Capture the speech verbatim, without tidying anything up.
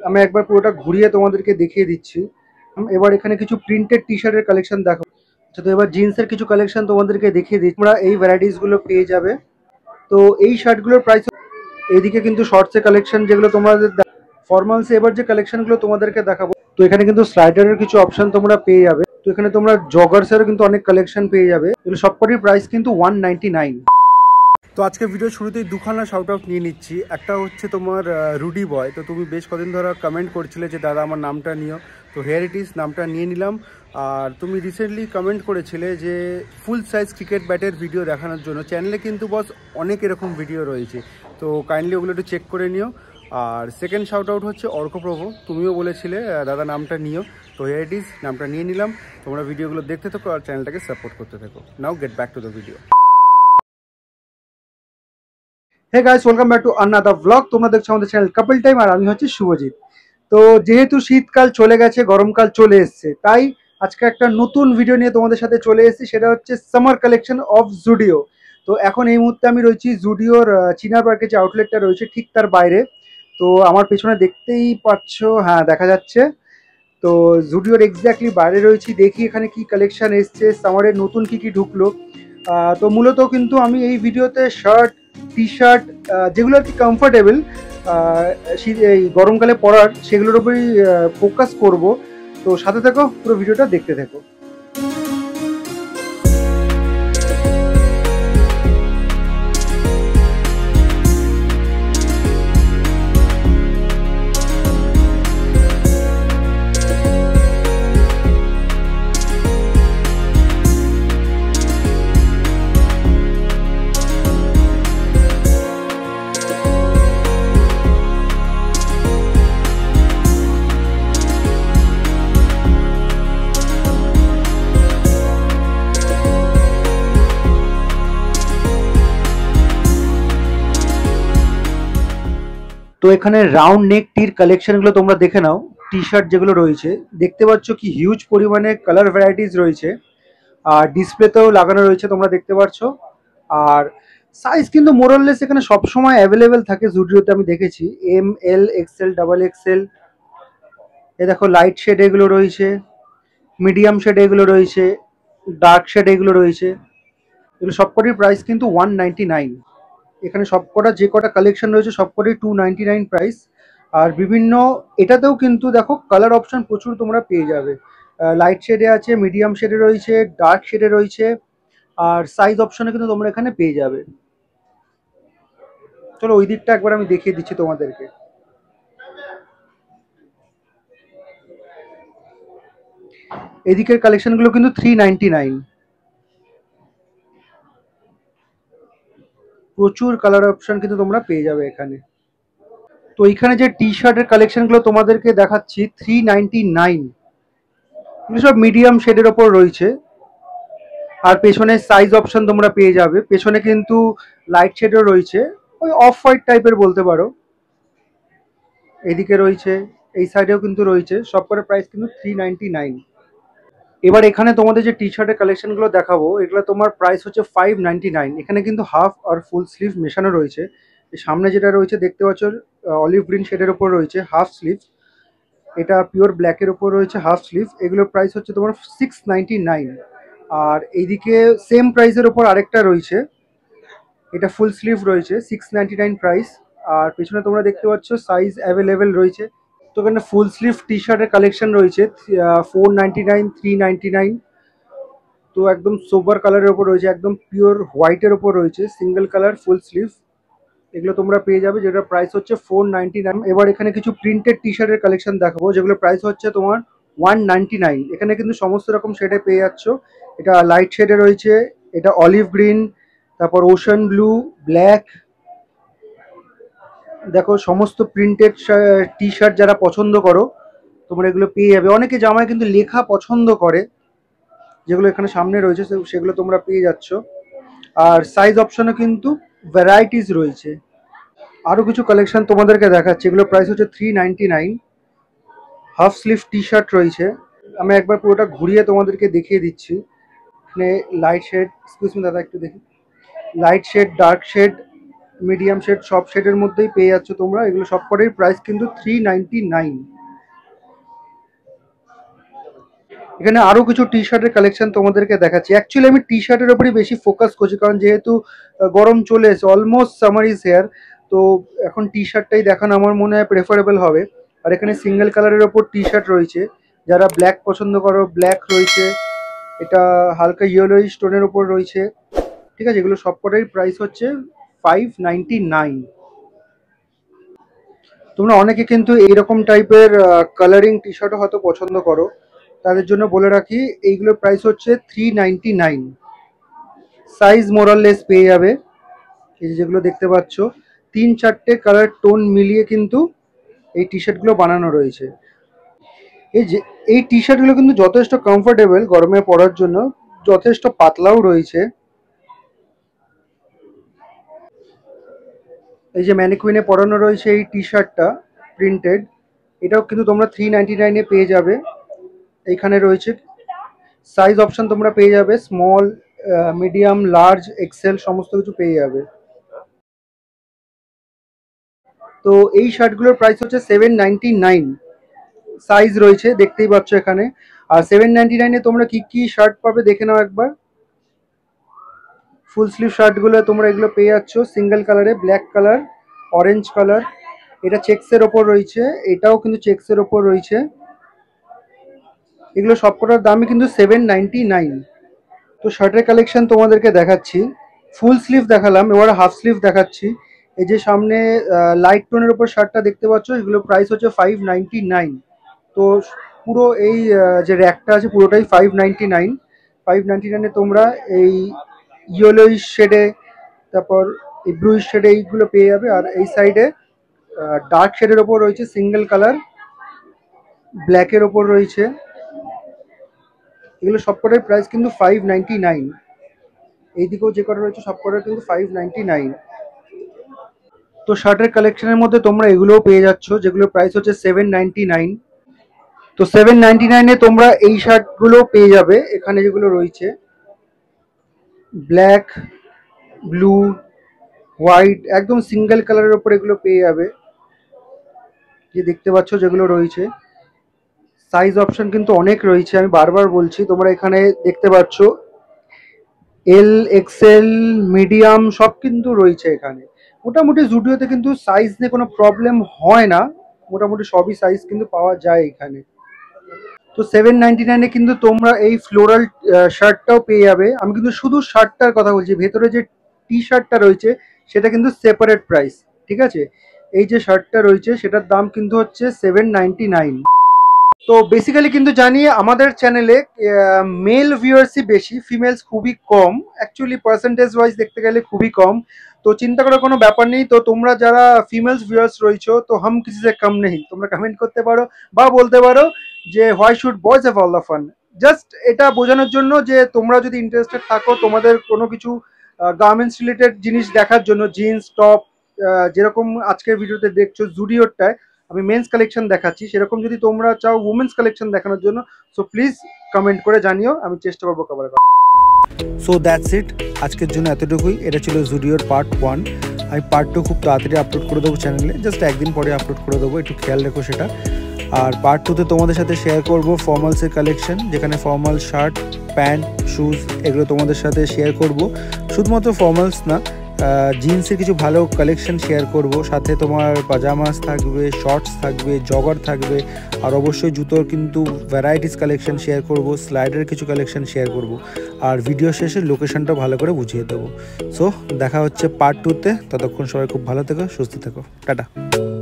আমি একবার পুরোটা ঘুরিয়ে তোমাদেরকে দেখিয়ে দিচ্ছি। এবার এখানে কিছু প্রিন্টেড টি শার্টের কালেকশন দেখাবো। তো এবার জিন্সের কিছু কালেকশন তোমাদেরকে দেখিয়ে দিচ্ছি। তোমরা এই ভ্যারাইটিসগুলো পেয়ে যাবে। তো এই শার্টগুলোর প্রাইস, এইদিকে কিন্তু শর্টসের কালেকশন যেগুলো তোমাদের ফরমালসে এবার যে কালেকশনগুলো তোমাদেরকে দেখাবো। তো এখানে কিন্তু স্লাইডারের কিছু অপশন তোমরা পেয়ে যাবে। তো এখানে তোমরা জগার্সেরও কিন্তু অনেক কালেকশন পেয়ে যাবে। এগুলো সবকটির প্রাইস কিন্তু ওয়ান নাইনটি নাইন। তো আজকে ভিডিও শুরুতেই দুখানা শাউট আউট নিয়ে নিচ্ছি। একটা হচ্ছে তোমার রুডি বয়। তো তুমি বেশ কদিন ধরে কমেন্ট করছিলে যে দাদা আমার নামটা নিও, তো হেয়ার ইট ইজ, নামটা নিয়ে নিলাম। আর তুমি রিসেন্টলি কমেন্ট করেছিলে যে ফুল সাইজ ক্রিকেট ব্যাটের ভিডিও দেখানোর জন্য। চ্যানেলে কিন্তু বস অনেক এরকম ভিডিও রয়েছে, তো কাইন্ডলি ওগুলো একটু চেক করে নিও। আর সেকেন্ড শাউট আউট হচ্ছে অর্কপ্রভু, তুমিও বলেছিলে দাদা নামটা নিও, তো হেয়ার ইট ইজ, নামটা নিয়ে নিলাম। তোমরা ভিডিওগুলো দেখতে থাকো আর চ্যানেলটাকে সাপোর্ট করতে থাকো। Now get back to the video. Hey guys, welcome back to another vlog. তোমরা দেখছো আমাদের চ্যানেল কাপল টাইম, আর আমি হচ্ছে শুভজিৎ। তো যেহেতু শীতকাল চলে গেছে, গরমকাল চলে এসছে, তাই আজকে একটা নতুন ভিডিও নিয়ে তোমাদের সাথে চলে এসেছি। সেটা হচ্ছে সামার কালেকশন অফ জুডিও। তো এখন এই মুহূর্তে আমি রয়েছি জুডিওর চিনার পার্কে যে আউটলেটটা রয়েছে ঠিক তার বাইরে। তো আমার পেছনে দেখতেই পাচ্ছ, হ্যাঁ দেখা যাচ্ছে। তো জুডিওর এক্স্যাক্টলি বাইরে রয়েছি। দেখি এখানে কি কালেকশন এসছে, সামারের নতুন কি কি ঢুকলো। তো মূলত কিন্তু আমি এই ভিডিওতে শার্ট, টি শার্ট যেগুলো আর কি কমফোর্টেবল এই গরমকালে পরার, সেগুলোর উপরই ফোকাস করব। তো সাথে থাকো, পুরো ভিডিওটা দেখতে থাকো। তো এখানে রাউন্ড নেক টির কালেকশনগুলো তোমরা দেখে নাও। টি শার্ট যেগুলো রয়েছে দেখতে পাচ্ছ কি হিউজ পরিমাণে কালার ভ্যারাইটিস রয়েছে, আর ডিসপ্লেতেও লাগানো রয়েছে তোমরা দেখতে পাচ্ছ। আর সাইজ কিন্তু মোরললেস এখানে সবসময় অ্যাভেলেবেল থাকে জুডিওতে, আমি দেখেছি M, L, XL, double XL. এ দেখো লাইট শেড এগুলো রয়েছে, মিডিয়াম শেড এগুলো রয়েছে, ডার্ক শেড এগুলো রয়েছে। এগুলো সবকটির প্রাইস কিন্তু ওয়ান নাইনটি নাইন। এখানে সবকটা যে কটা কালেকশন রয়েছে সবকটি টু নাইনটি নাইন প্রাইস। আর বিভিন্ন এটাতেও কিন্তু দেখো কালার অপশন প্রচুর তোমরা পেয়ে যাবে। লাইট শেডে আছে, মিডিয়াম শেডে রয়েছে, ডার্ক শেডে রয়েছে, আর সাইজ অপশনে কিন্তু তোমরা এখানে পেয়ে যাবে। চলো ওই দিকটা একবার আমি দেখিয়ে দিচ্ছি তোমাদেরকে। এদিকের কালেকশনগুলো কিন্তু থ্রি নাইনটি নাইন। প্রচুর কালার অপশন কিন্তু তোমরা পেয়ে যাবে এখানে। তো এখানে যে টি শার্টের কালেকশনগুলো তোমাদেরকে দেখাচ্ছি থ্রি নাইনটি নাইন, এগুলো সব মিডিয়াম শেডের ওপর রয়েছে। আর পেছনে সাইজ অপশন তোমরা পেয়ে যাবে। পেছনে কিন্তু লাইট শেডও রয়েছে, ওই অফ হোয়াইট টাইপের বলতে পারো। এদিকে রয়েছে, এই সাইডেও কিন্তু রয়েছে। সবকটার প্রাইস কিন্তু থ্রি নাইনটি নাইন। এবার এখানে তোমাদের যে টি শার্টের কালেকশনগুলো দেখাবো, এগুলো তোমার প্রাইস হচ্ছে ফাইভ নাইনটি নাইন। এখানে কিন্তু হাফ আর ফুল স্লিভ মেশানো রয়েছে। সামনে যেটা রয়েছে দেখতে পাচ্ছ অলিভ গ্রিন শেডের ওপর রয়েছে হাফ স্লিভ, এটা পিওর ব্ল্যাকের ওপর রয়েছে হাফ স্লিভ। এগুলোর প্রাইস হচ্ছে তোমার সিক্স নাইনটি নাইন। আর এইদিকে সেম প্রাইসের ওপর আরেকটা রয়েছে, এটা ফুল স্লিভ রয়েছে, সিক্স নাইনটি নাইন প্রাইস। আর পেছনে তোমরা দেখতে পাচ্ছ সাইজ অ্যাভেলেবেল রয়েছে। তো এখানে ফুল স্লিভ টি শার্টের কালেকশন রয়েছে four ninety nine, three ninety nine. তো একদম সোবার কালারের ওপর রয়েছে, একদম পিওর হোয়াইটের ওপর রয়েছে সিঙ্গেল কালার ফুল স্লিভ। এগুলো তোমরা পেয়ে যাবে, যেটা প্রাইস হচ্ছে ফোর নাইনটি নাইন। এবার এখানে কিছু প্রিন্টেড টি শার্টের কালেকশন দেখাবো, যেগুলো প্রাইস হচ্ছে তোমার ওয়ান নাইনটি নাইন। এখানে কিন্তু সমস্ত রকম শেডে পেয়ে যাচ্ছ। এটা লাইট শেডে রয়েছে, এটা অলিভ গ্রিন, তারপর ওশান ব্লু, ব্ল্যাক। দেখো সমস্ত প্রিন্টেড টি শার্ট যারা পছন্দ করো তোমরা এগুলো পেয়ে যাবে। অনেকে জামায় কিন্তু লেখা পছন্দ করে, যেগুলো এখানে সামনে রয়েছে সেগুলো তোমরা পেয়ে যাচ্ছ। আর সাইজ অপশনে কিন্তু ভ্যারাইটিস রয়েছে। আরও কিছু কালেকশন তোমাদেরকে দেখাচ্ছি, এগুলো প্রাইস হচ্ছে three ninety nine. Half sleeve T shirt রয়েছে, আমি একবার পুরোটা ঘুরিয়ে তোমাদেরকে দেখিয়ে দিচ্ছি। এখানে লাইট শেড, এক্সকিউজ মি দাদা একটু দেখি, light shade, dark shade, medium shade সব শেডের মধ্যেই পেয়ে যাচ্ছ তোমরা। এগুলো সব কটাই প্রাইস কিন্তু থ্রি নাইনটি নাইন। এখানে আরো কিছু টি শার্টের কালেকশন তোমাদেরকে দেখাচ্ছি। অ্যাকচুয়ালি আমি টি শার্টের উপরই বেশি ফোকাস করছি, কারণ যেহেতু গরম চলে এসে অলমোস্ট সামার ইজ হেয়ার, তো এখন টি শার্টটাই দেখানো আমার মনে হয় প্রেফারেবল হবে। আর এখানে সিঙ্গেল কালারের ওপর টি শার্ট রয়েছে, যারা ব্ল্যাক পছন্দ করো ব্ল্যাক রয়েছে, এটা হালকা ইয়েলো স্টোনের ওপর রয়েছে, ঠিক আছে। এগুলো সবকটাই প্রাইস হচ্ছে ফাইভ নাইনটি নাইন। তোমরা অনেকে কিন্তু এইরকম টাইপের কালারিং টি শার্টও হয়তো পছন্দ করো, তাদের জন্য বলে রাখি এইগুলোর প্রাইস হচ্ছে থ্রি নাইনটি নাইন। সাইজ মোরাললেস পেয়ে যাবে। এই যেগুলো দেখতে পাচ্ছ তিন চারটে কালার টোন মিলিয়ে কিন্তু এই টি শার্টগুলো বানানো রয়েছে। এই যে এই টি শার্টগুলো কিন্তু যথেষ্ট কমফোর্টেবল গরমে পরার জন্য, যথেষ্ট পাতলাও রয়েছে। এই যে ম্যানিকুইনে পরানো রয়েছে এই টি শার্টটা প্রিন্টেড, এটাও কিন্তু তোমরা থ্রি নাইনটি নাইনে পেয়ে যাবে। এইখানে রয়েছে সাইজ অপশন, তোমরা পেয়ে যাবে স্মল, মিডিয়াম, লার্জ, এক্সেল সমস্ত কিছু পেয়ে যাবে। তো এই শার্টগুলোর প্রাইস হচ্ছে সেভেন নাইনটি নাইন। সাইজ রয়েছে দেখতেই পাচ্ছ এখানে। আর সেভেন নাইনটি নাইনে তোমরা কি কি শার্ট পাবে দেখে নাও একবার। ফুল স্লিভ শার্টগুলো তোমরা এগুলো পেয়ে যাচ্ছ সিঙ্গেল কালারে, ব্ল্যাক কালার, অরেঞ্জ কালার, এটা চেক্সের ওপর রয়েছে, এটাও কিন্তু চেক্সের ওপর রয়েছে। এগুলো সবকটার দামই কিন্তু সেভেন নাইনটি নাইন। তো শার্টের কালেকশন তোমাদেরকে দেখাচ্ছি। ফুল স্লিভ দেখালাম, এবার হাফ স্লিভ দেখাচ্ছি। এই যে সামনে লাইট টোনের উপর শার্টটা দেখতে পাচ্ছ, এগুলো প্রাইস হচ্ছে ফাইভ নাইনটি নাইন। তো পুরো এই যে র্যাকটা আছে পুরোটাই five ninety nine. Five ninety নাইনে তোমরা এই ইয়েলোইশ শেডে, তারপর এই ব্লুইশ শেডে এইগুলো পেয়ে যাবে। আর এই সাইডে ডার্ক শেডের ওপর রয়েছে সিঙ্গেল কালার, ব্ল্যাকের ওপর রয়েছে। এগুলো সবকটার প্রাইস কিন্তু ফাইভ নাইনটি নাইন। এইদিকেও যে কটা রয়েছে সবকটার কিন্তু ফাইভ নাইনটি নাইন। তো শার্টের কালেকশনের মধ্যে তোমরা এগুলোও পেয়ে যাচ্ছ, যেগুলোর প্রাইস হচ্ছে সেভেন নাইনটি নাইন। তো সেভেন নাইনটি নাইনে তোমরা এই শার্টগুলো পেয়ে যাবে। এখানে যেগুলো রয়েছে ব্ল্যাক, ব্লু, হোয়াইট, একদম সিঙ্গেল কালারের ওপর এগুলো পেয়ে যাবে। যে দেখতে পাচ্ছ যেগুলো রয়েছে, সাইজ অপশন কিন্তু অনেক রয়েছে, আমি বারবার বলছি। তোমরা এখানে দেখতে পাচ্ছ এল, এক্সেল, মিডিয়াম সব কিন্তু রয়েছে এখানে। মোটামুটি জুডিওতে কিন্তু সাইজ নিয়ে কোনো প্রবলেম হয় না, মোটামুটি সবই সাইজ কিন্তু পাওয়া যায় এখানে। তো সেভেন নাইনটি নাইনে কিন্তু তোমরা এই ফ্লোরাল শার্টটাও পেয়ে যাবে। আমি কিন্তু শুধু শার্টটার কথা বলছি, ভেতরে যে টি শার্টটা রয়েছে সেটা কিন্তু সেপারেট প্রাইস, ঠিক আছে। এই যে শার্টটা রয়েছে সেটার দাম কিন্তু হচ্ছে সেভেন নাইনটি নাইন। তো বেসিক্যালি কিন্তু জানি আমাদের চ্যানেলে মেল ভিউয়ার্সই বেশি, ফিমেলস খুবই কম, অ্যাকচুয়ালি পার্সেন্টেজ ওয়াইজ দেখতে গেলে খুবই কম। তো চিন্তা করার কোনো ব্যাপার নেই। তো তোমরা যারা ফিমেলস ভিউয়ার্স রয়েছো, তো হাম কিসি সে কম নেই, তোমরা কমেন্ট করতে পারো বা বলতে পারো যে why should boys have all the fun. Just এটা বোঝানোর জন্য যে তোমরা যদি ইন্টারেস্টেড থাকো তোমাদের কোনো কিছু গার্মেন্টস রিলেটেড জিনিস দেখার জন্য, জিন্স, টপ, যেরকম আজকের ভিডিওতে দেখছো জুডিওরটায় আমি মেন্স কালেকশন দেখাচ্ছি, সেরকম যদি তোমরা চাও উমেন্স কালেকশন দেখানোর জন্য, সো প্লিজ কমেন্ট করে জানিও, আমি চেষ্টা করবো কভার করার। সো দ্যাটস ইট, আজকের জন্য এতটুকুই। এটা ছিল জুডিওর পার্ট ওয়ান। আমি পার্ট টু খুব তাড়াতাড়ি আপলোড করে দেবো চ্যানেলে, জাস্ট একদিন পরে আপলোড করে দেবো, একটু খেয়াল রেখো সেটা। আর পার্ট টুতে তোমাদের সাথে শেয়ার করব ফর্মালসের কালেকশন, যেখানে ফর্মাল শার্ট, প্যান্ট, শুজ এগুলো তোমাদের সাথে শেয়ার করব। শুধুমাত্র ফর্মালস না, জিন্সের কিছু ভালো কালেকশন শেয়ার করব, সাথে তোমার পাজামাস থাকবে, শর্টস থাকবে, জগার থাকবে, আর অবশ্যই জুতোর কিন্তু ভ্যারাইটিস কালেকশন শেয়ার করব, স্লাইডের কিছু কালেকশন শেয়ার করব। আর ভিডিও শেষে লোকেশনটা ভালো করে বুঝিয়ে দেবো। সো দেখা হচ্ছে পার্ট টুতে, ততক্ষণ সবাই খুব ভালো থেকো, সুস্থ থেকো, টাটা।